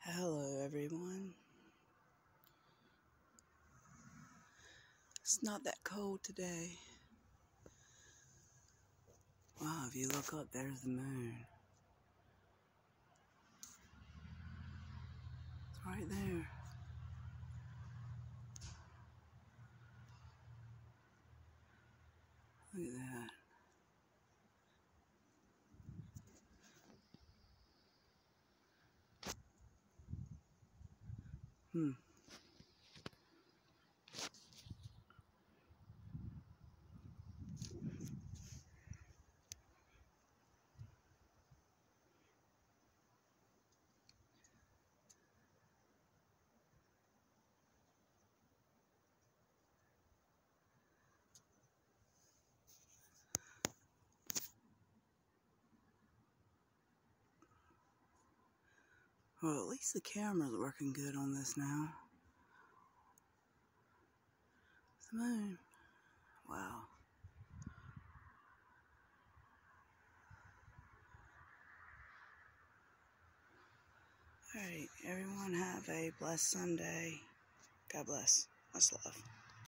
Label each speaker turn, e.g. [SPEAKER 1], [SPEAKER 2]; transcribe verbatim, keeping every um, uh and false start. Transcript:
[SPEAKER 1] Hello everyone. It's not that cold today. Wow, if you look up, there's the moon. It's right there. Look at that. Hmm. Well, at least the camera's working good on this now. The moon. Wow. Alright, everyone have a blessed Sunday. God bless. Much love.